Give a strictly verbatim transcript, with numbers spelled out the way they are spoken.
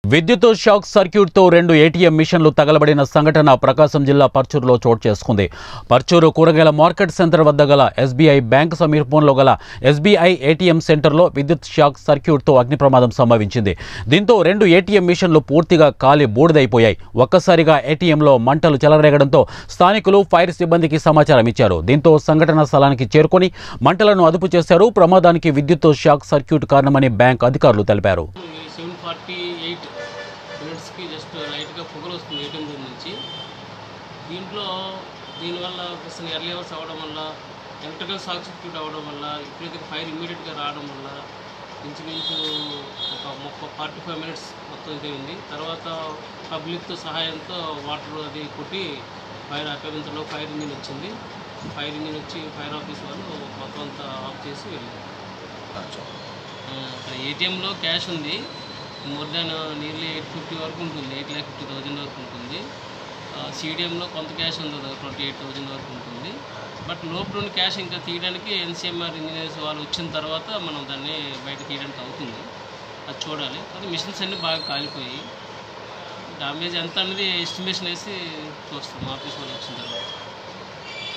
విద్యుత్ షాక్ సర్క్యూట్తో రెండు ఏటీఎం మిషన్లు తగలబడిన సంఘటన ప్రకాశం జిల్లా పర్చూరులో చోటు చేసుకుంది. పర్చూరు కూరగాయల మార్కెట్ సెంటర్ వద్ద గల ఎస్బీఐ బ్యాంక్ సమీపంలో గల ఎస్బీఐ ఏటీఎం సెంటర్లో విద్యుత్ షాక్ సర్క్యూట్తో అగ్ని ప్రమాదం సంభవించింది. దీంతో రెండు ఏటీఎం మిషన్లు పూర్తిగా కాలి బూడిదైపోయాయి. ఒక్కసారిగా ఏటీఎంలో మంటలు చెలరేగడంతో స్థానికులు ఫైర్ సిబ్బందికి సమాచారం ఇచ్చారు. దీంతో సంఘటనా స్థలానికి చేరుకొని మంటలను అదుపు చేశారు. ప్రమాదానికి విద్యుత్ షాక్ సర్క్యూట్ కారణమని బ్యాంక్ అధికారులు తెలిపారు. సెవెన్ ఫార్టీ ఎయిట్ మినిట్స్కి జస్ట్ లైట్గా పొగలు వస్తుంది ఏటీఎం రూమ్ నుంచి. దీంట్లో దీనివల్ల అసలు ఎర్లీ అవర్స్ అవ్వడం వల్ల ఎలక్ట్రికల్ షాక్ సర్క్యూట్ అవ్వడం వల్ల ఇప్పుడైతే ఫైర్ ఇమ్మీడియట్గా రావడం వల్ల ఇంచుమించు ఒక ముప్పై ఫార్టీ ఫైవ్ మినిట్స్ మొత్తం ఇదే ఉంది. తర్వాత పబ్లిక్తో సహాయంతో వాటర్ అది కొట్టి ఫైర్ ఆపేంతలో ఫైర్ ఇంజిన్ వచ్చింది. ఫైర్ ఇంజిన్ వచ్చి ఫైర్ ఆఫీస్ వాళ్ళు మొత్తం అంతా ఆఫ్ చేసి వెళ్ళారు. ఇక్కడ ఏటీఎంలో క్యాష్ ఉంది, more than nearly eight fifty వరకు ఉంటుంది, ఎయిట్ ల్యాక్ ఫిఫ్టీ థౌజండ్ వరకు ఉంటుంది. సిడిఎంలో కొంత క్యాష్ ఉంది, ట్వంటీ ఎయిట్ థౌజండ్ వరకు ఉంటుంది. బట్ లోపల ఉన్న క్యాష్ ఇంకా తీయడానికి ఎన్సీఎంఆర్ ఇంజనీర్స్ వాళ్ళు వచ్చిన తర్వాత మనం దాన్ని బయట తీయడానికి అవుతుంది. అది చూడాలి. అది మిషన్స్ అన్నీ బాగా కాలిపోయి డ్యామేజ్ ఎంత అనేది ఎస్టిమేషన్ వేసి చూస్తాం ఆఫీస్ వాళ్ళు వచ్చిన తర్వాత.